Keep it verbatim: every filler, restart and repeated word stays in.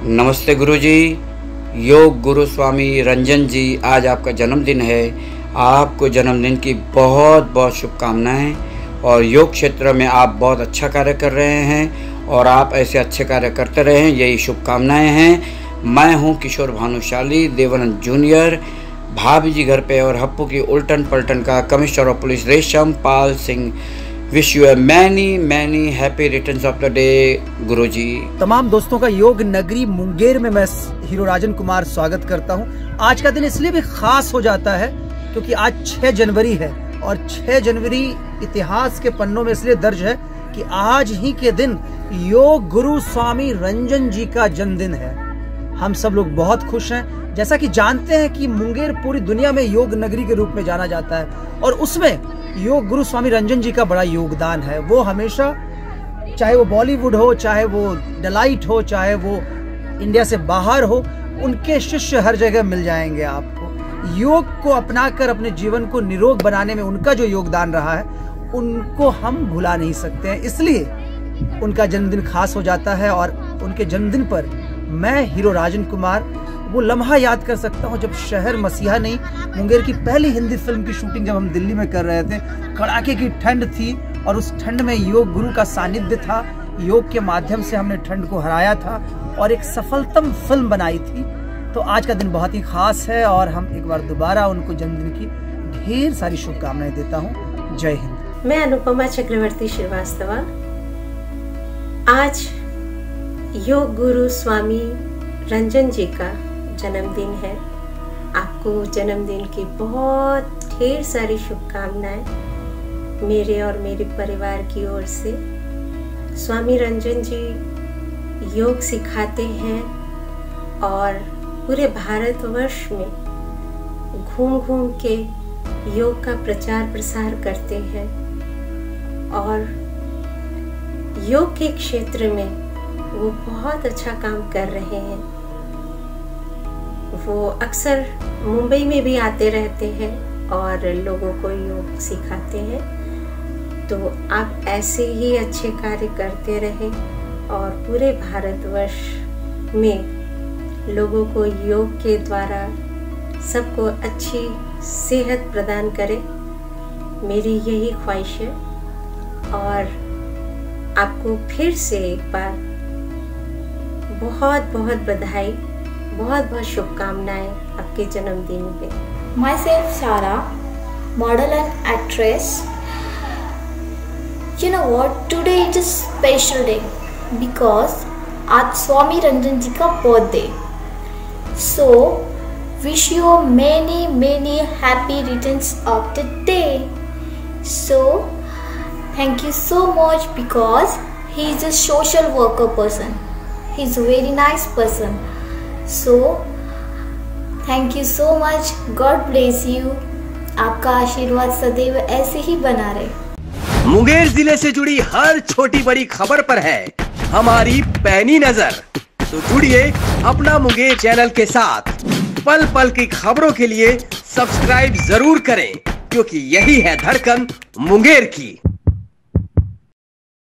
नमस्ते गुरुजी। योग गुरु स्वामी रंजन जी, आज आपका जन्मदिन है। आपको जन्मदिन की बहुत बहुत शुभकामनाएं और योग क्षेत्र में आप बहुत अच्छा कार्य कर रहे हैं और आप ऐसे अच्छे कार्य करते रहें, यही शुभकामनाएं हैं। मैं हूं किशोर भानुशाली, देवानंद जूनियर, भाभी जी घर पे और हप्पू की उल्टन पलटन का commissioner of police Resham Pal Singh. Wish you a many many happy returns of the day guruji. तमाम दोस्तों का योग नगरी मुंगेर में मैं हीरो राजन कुमार स्वागत करता हूं। आज का दिन इसलिए भी खास हो जाता है क्योंकि आज छह जनवरी है और छह जनवरी इतिहास के पन्नों में इसलिए दर्ज है कि आज ही के दिन योग गुरु स्वामी रंजन जी का जन्मदिन है। हम सब लोग बहुत खुश हैं। जैसा कि जानते हैं कि मुंगेर पूरी दुनिया में योग नगरी के रूप में जाना जाता है और उसमें योग गुरु स्वामी रंजन जी का बड़ा योगदान है। वो हमेशा, चाहे वो बॉलीवुड हो, चाहे वो डिलाइट हो, चाहे वो इंडिया से बाहर हो, उनके शिष्य हर जगह मिल जाएंगे आपको। योग को अपनाकर अपने जीवन को निरोग बनाने में उनका जो योगदान रहा है उनको हम भुला नहीं सकते हैं, इसलिए उनका जन्मदिन खास हो जाता है। और उनके जन्मदिन पर मैं हीरो राजन कुमार वो लम्हा याद कर सकता हूँ जब शहर मसीहा नहीं, मुंगेर की पहली हिंदी फिल्म की शूटिंग जब हम दिल्ली में कर रहे थे। कड़ाके की ठंड थी और उस ठंड में योग गुरु का सानिध्य था। योग के माध्यम से हमने ठंड को हराया था और एक सफलतम फिल्म बनाई थी। तो आज का दिन बहुत ही खास है और हम एक बार दोबारा उनको जन्मदिन की ढेर सारी शुभकामनाएं देता हूँ। जय हिंद। मैं अनुपमा चक्रवर्ती श्रीवास्तव। आज योग गुरु स्वामी रंजन जी का जन्मदिन है। आपको जन्मदिन की बहुत ढेर सारी शुभकामनाएं मेरे और मेरे परिवार की ओर से। स्वामी रंजन जी योग सिखाते हैं और पूरे भारतवर्ष में घूम घूम के योग का प्रचार प्रसार करते हैं और योग के क्षेत्र में वो बहुत अच्छा काम कर रहे हैं। वो अक्सर मुंबई में भी आते रहते हैं और लोगों को योग सिखाते हैं। तो आप ऐसे ही अच्छे कार्य करते रहें और पूरे भारतवर्ष में लोगों को योग के द्वारा सबको अच्छी सेहत प्रदान करें, मेरी यही ख्वाहिश है। और आपको फिर से एक बार बहुत बहुत बधाई, बहुत बहुत शुभकामनाएं आपके जन्मदिन पे। Myself Shara, model and actress. You know what? Today is a special day because आज स्वामी रंजन जी का birthday. So wish you many many happy returns of the day. So thank you so much because he is a social worker person. He is a very nice person. So thank you so much. God bless you. आपका आशीर्वाद सदैव ऐसे ही बना रहे। मुंगेर जिले से जुड़ी हर छोटी बड़ी खबर पर है हमारी पैनी नजर। तो जुड़िए अपना मुंगेर चैनल के साथ। पल पल की खबरों के लिए सब्सक्राइब जरूर करें क्योंकि यही है धड़कन मुंगेर की।